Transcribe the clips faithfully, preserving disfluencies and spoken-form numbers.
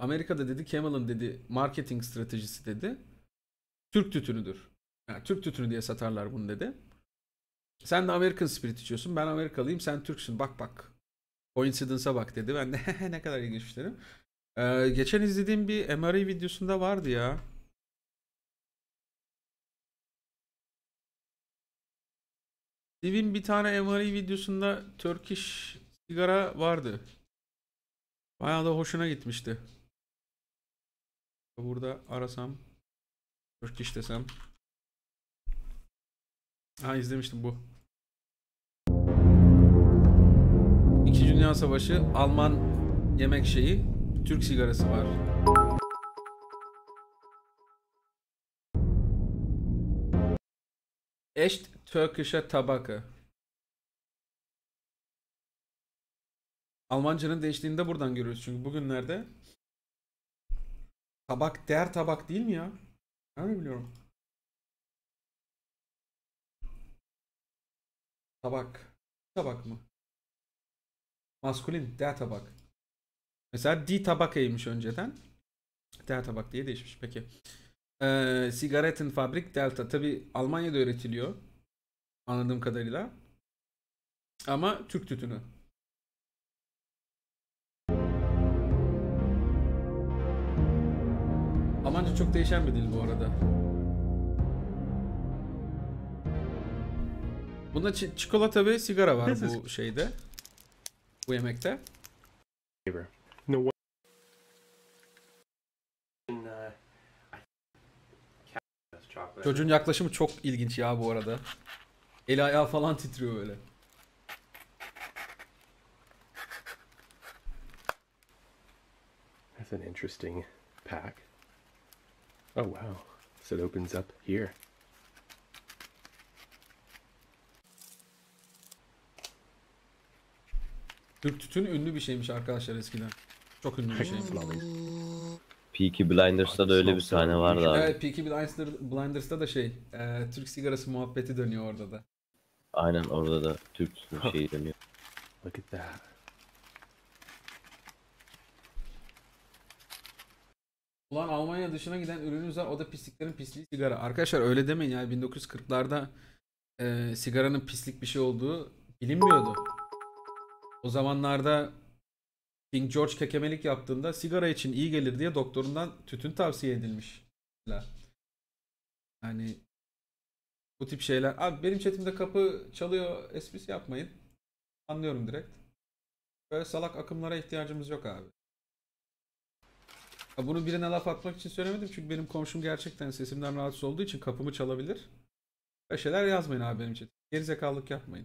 Amerika'da dedi Camel'ın dedi marketing stratejisi dedi Türk tütünüdür. Yani Türk tütünü diye satarlar bunu dedi. Sen de American Spirit içiyorsun. Ben Amerikalıyım. Sen Türksün. Bak bak. Coincidence'a bak dedi. Ben de ne kadar ilginç dedim. Ee, geçen izlediğim bir M R E videosunda vardı ya. Steve'in bir tane M R E videosunda Turkish sigara vardı. Bayağı da hoşuna gitmişti. Burada arasam Turkish desem. Ha, izlemiştim bu. İkinci Dünya Savaşı Alman yemek şeyi, Türk sigarası var. Echt Türkische Tabak. Almancanın değiştiğini de buradan görüyoruz çünkü bugünlerde tabak der tabak değil mi ya? Ben de biliyorum. Tabak. Tabak mı? Maskulin der tabak. Mesela die Tabaka'ymış önceden. Der tabak diye değişmiş. Peki. Ee, Sigaretten Fabrik Delta. Tabi Almanya'da üretiliyor. Anladığım kadarıyla. Ama Türk tütünü. Almanca çok değişen bir dil bu arada. Bunda ç- çikolata ve sigara var bu şeyde. Bu yemekte. No. Çocuğun yaklaşımı çok ilginç ya bu arada. Eli ayağı falan titriyor böyle. That's an interesting pack. Oh wow. So it opens up here. Türk tütünü ünlü bir şeymiş arkadaşlar eskiden. Çok ünlü bir şeymiş. Peaky Blinders'ta da öyle bir sahne vardı abi. Evet, Peaky Blinders'ta da şey, e, Türk sigarası muhabbeti dönüyor orada da. Aynen, orada da Türk şeyi dönüyor. Look at that. Ulan Almanya dışına giden ürünümüz var, o da pisliklerin pisliği sigara. Arkadaşlar öyle demeyin ya, bin dokuz yüz kırklarda e, sigaranın pislik bir şey olduğu bilinmiyordu. O zamanlarda King George kekemelik yaptığında sigara için iyi gelir diye doktorundan tütün tavsiye edilmiş. Yani bu tip şeyler. Abi benim chatimde kapı çalıyor esprisi yapmayın. Anlıyorum direkt. Böyle salak akımlara ihtiyacımız yok abi. Ya bunu birine laf atmak için söylemedim çünkü benim komşum gerçekten sesimden rahatsız olduğu için kapımı çalabilir. Böyle şeyler yazmayın abi benim chatim. Gerizekalılık yapmayın.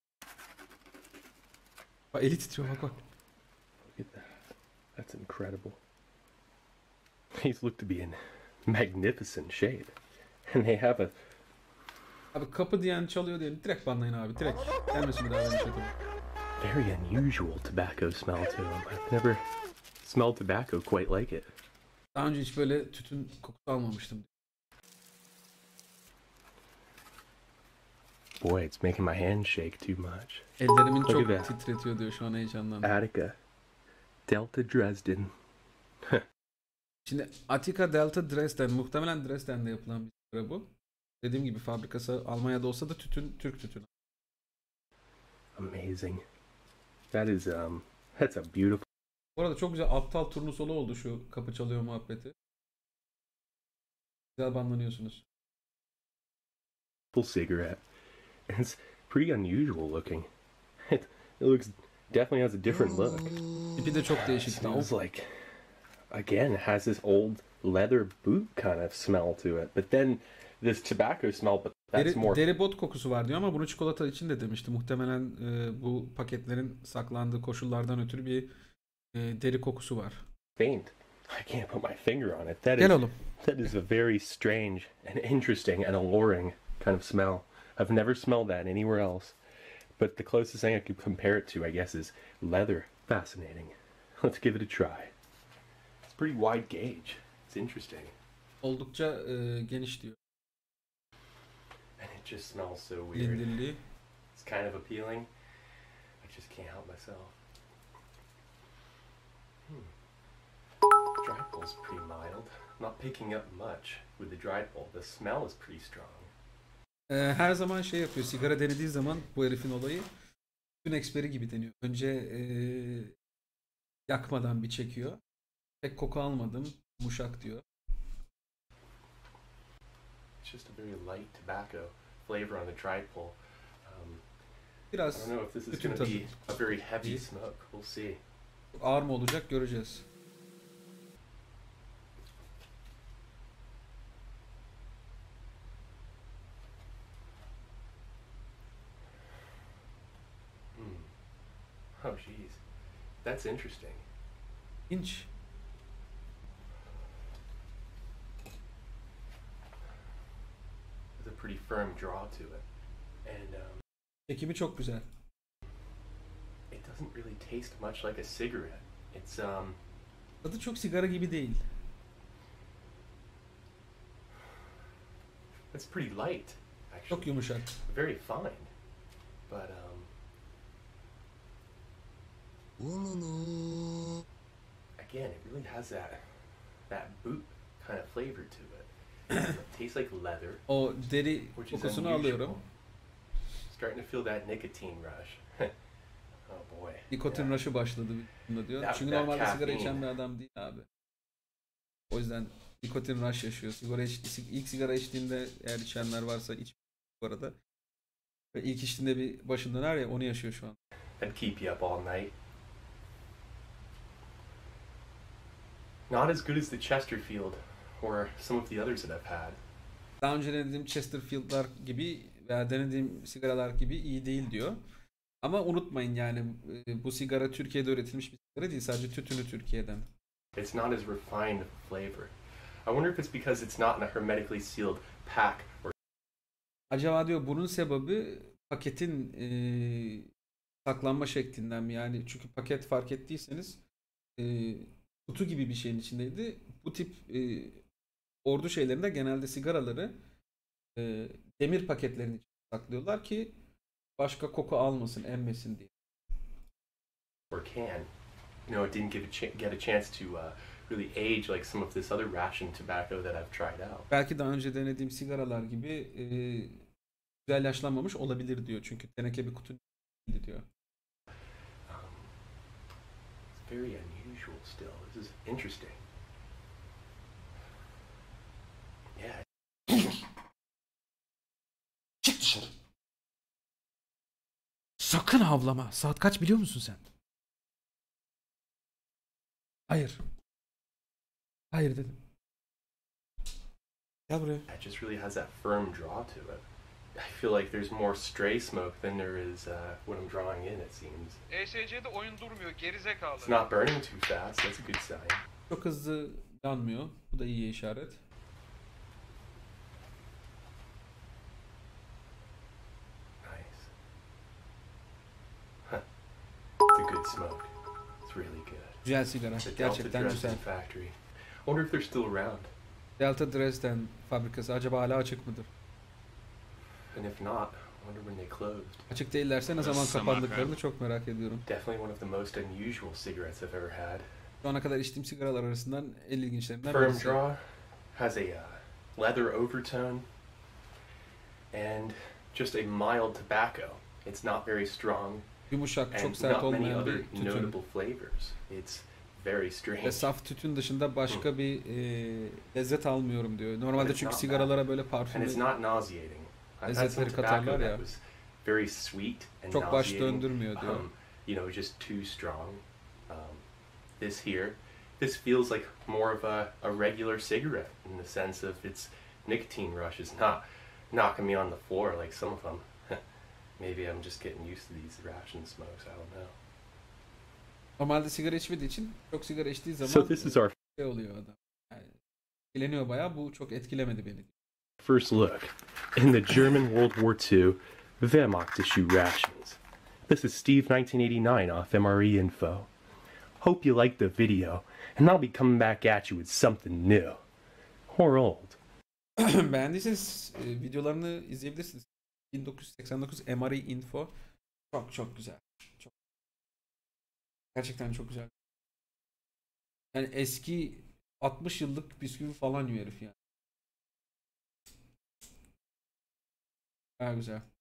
Bak eli titriyor, bak bak. Look at that. That's incredible. These look to be in magnificent shape. And they have a... Abi kapı diyen çalıyor diyelim. Direkt banlayın abi. Direkt. Gelmesin bir daha benim chatim. Very unusual tobacco smell to them. I've never smelled tobacco quite like it. Daha önce hiç böyle tütün kokusu almamıştım. Boy, it's making my hands shake too much. Ellerimin Look çok at that. titretiyor diyor şu an heyecandan. Attica. Delta Dresden. Şimdi Attica Delta Dresden. Muhtemelen Dresden'de yapılan bir sigara bu. Dediğim gibi fabrikası Almanya'da olsa da tütün Türk tütünü. Amazing. That is um that's a beautiful Bu arada çok güzel aptal turnusolu oldu şu kapı çalıyor muhabbeti. Güzel banlanıyorsunuz. cigarette. And it's pretty unusual looking. It, it looks definitely has a different look. Tipi de çok It değişik. smells like, again, it has this old leather boot kind of smell to it. But then this tobacco smell, but that's Deri, more deri bot kokusu var diyor ama bunu çikolata için de demişti. Muhtemelen e, bu paketlerin saklandığı koşullardan ötürü bir e, deri kokusu var. faint. I can't put my finger on it. That Gel is oğlum. that is a very strange and interesting and alluring kind of smell. I've never smelled that anywhere else. But the closest thing I could compare it to, I guess, is leather. Fascinating. Let's give it a try. It's pretty wide gauge. It's interesting. Oldukça e, geniş diyor. And it just smells so weird. Lindirliği. It's kind of appealing. I just can't help myself. Hmm. not picking up much with the dried pull. The smell is pretty strong. Ee, her zaman şey yapıyor. Sigara denediği zaman bu herifin olayı tün eksperi gibi deniyor. Önce ee, yakmadan bir çekiyor. Pek koku almadım. Yumuşak diyor. It's just a very light tobacco flavor on the dried pull. Um, I Biraz don't know if this is bütün going to tadı. be a very heavy İyi. smoke. We'll see. Ağır mı olacak göreceğiz. Hmm. Oh, jeez. That's interesting. İnç. There's a pretty firm draw to it. And um, Çekimi çok güzel. it doesn't really taste much like a cigarette. It's, um, Tadı çok sigara gibi değil. it's pretty light, actually. Çok yumuşak. Very fine. But, um, again, it really has that, that boot kind of flavor to it. It tastes like leather, O deri which is kokusunu unusual. alıyorum. Starting to feel that nicotine rush. Oh boy. Nikotin Yeah. rush'ı başladı bunda diyor. That- Çünkü that normalde sigara caffeine. içen bir adam değil abi. O yüzden nikotin rush yaşıyor. Sigara iç, ilk sigara içtiğinde eğer içenler varsa iç bu arada. Ve ilk içtiğinde bir başın döner ya onu yaşıyor şu an. That'd keep you up all night. Not as good as the Chesterfield or some of the others that I've had. Daha önce denediğim Chesterfield'lar gibi veya denediğim sigaralar gibi iyi değil diyor. Ama unutmayın yani e, bu sigara Türkiye'de üretilmiş bir sigara değil. Sadece tütünü Türkiye'den. It's not as refined of a flavor. I wonder if it's because it's not in a hermetically sealed pack or Acaba diyor bunun sebebi paketin e, saklanma şeklinden mi? Yani çünkü paket fark ettiyseniz e, kutu gibi bir şeyin içindeydi. Bu tip e, ordu şeylerinde genelde sigaraları e, demir paketlerin içine saklıyorlar ki başka koku almasın, emmesin diye. or can. You know, it didn't give a ch- get a chance to uh, really age like some of this other ration tobacco that I've tried out. Belki daha önce denediğim sigaralar gibi e, güzel yaşlanmamış olabilir diyor. Çünkü teneke bir kutu değildi diyor. Um, it's very unusual still. This is interesting. Yeah, Çık dışarı. Sakın havlama. Saat kaç biliyor musun sen? Hayır. Hayır dedim. Gel buraya. it just really has that firm draw to it. I feel like there's more stray smoke than there is uh, what I'm drawing in, it seems. E S C'de oyun durmuyor gerizekalı. It's not burning too fast. That's a good sign. Çok hızlı yanmıyor. Bu da iyi işaret. Nice. Huh. It's a good smoke. It's really good. Güzel sigara. The Delta Gerçekten Dresden güzel. factory. I wonder if they're still around. Delta Dresden fabrikası acaba hala açık mıdır? And if not, I wonder when they closed. Açık değillerse ne zaman Samarkand. kapandıklarını çok merak ediyorum. Definitely one of the most unusual cigarettes I've ever had. Şu ana kadar içtiğim sigaralar arasından en ilginçlerinden Firm birisi. draw, has a uh, leather overtone, and just a mild tobacco. It's not very strong, Yumuşak, çok and sert not many olmayan other bir tütün. notable flavors. It's very strange. Ve saf tütün dışında başka bir e, lezzet almıyorum diyor. Normalde But it's çünkü not sigaralara böyle And parfümlü it's not nauseating. I've had some lezzetleri tobacco katarlar that ya. was very sweet and Çok baş nauseating. döndürmüyor diyor. Um, you know, just too strong. Um, this here, this feels like more of a, a regular cigarette in the sense of its nicotine rush is not knocking me on the floor like some of them. Maybe I'm just getting used to these ration smokes. I don't know. Normalde sigara içmediği için çok sigara içtiği zaman So this is our şey oluyor adam. Yani, etkileniyor bayağı. Bu çok etkilemedi beni. first look in the German World War Two Wehrmacht issue rations. This is Steve nineteen eighty-nine off M R E Info. Hope you liked the video, and I'll be coming back at you with something new. Or old. Beğendiyseniz e, videolarını izleyebilirsiniz. bin dokuz yüz seksen dokuz M R E Info. Çok çok güzel. Çok. Gerçekten çok güzel. Yani eski altmış yıllık bisküvi falan yiyor herif yani. Ha güzel.